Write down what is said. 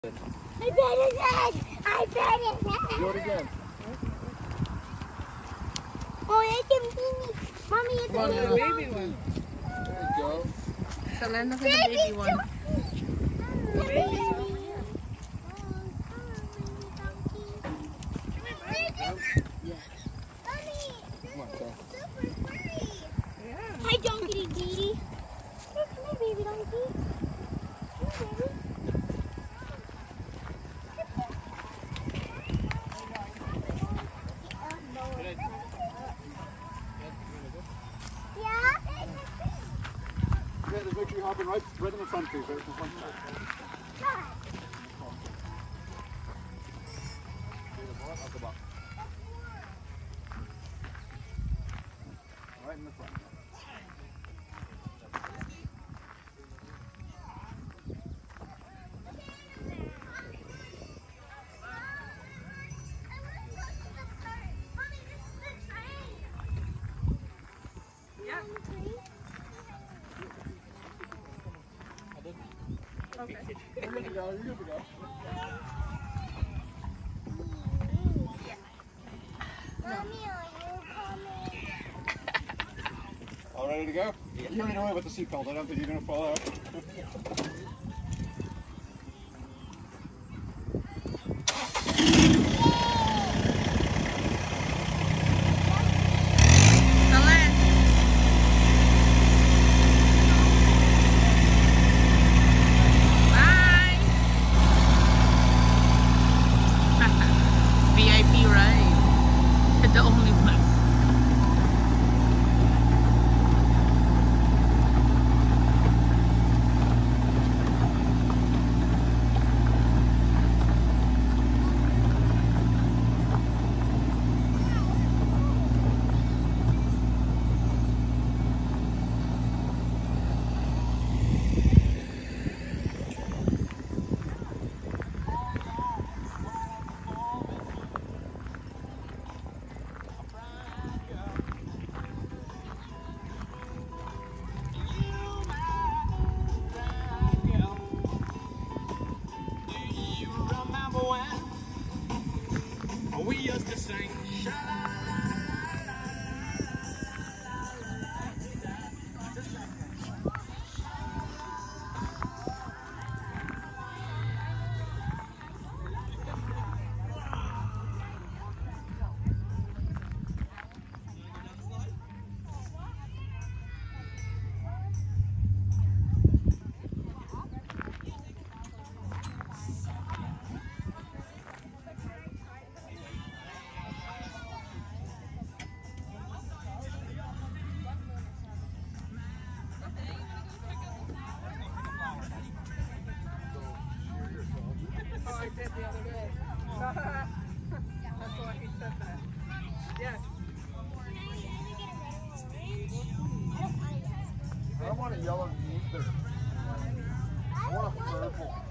I bet his head! I bet his head! Do it again. Oh, I can see. Mommy, it's a baby one. There you go. Selena has a baby one. Hi, Donkey Dee. Come here, baby donkey. Come here, baby. Yeah? Yeah, just make sure you hop in right in the front, please. Right in the front. Right in the front. Okay. You're good to go. You're good to go. Mommy, are you coming? All ready to go? You're in away with the seatbelt. I don't think you're going to fall out. VIP ride. The only one. We used to sing Oh, I did the other day. That's why he said that. Yes. I don't want a yellow either. I want a purple.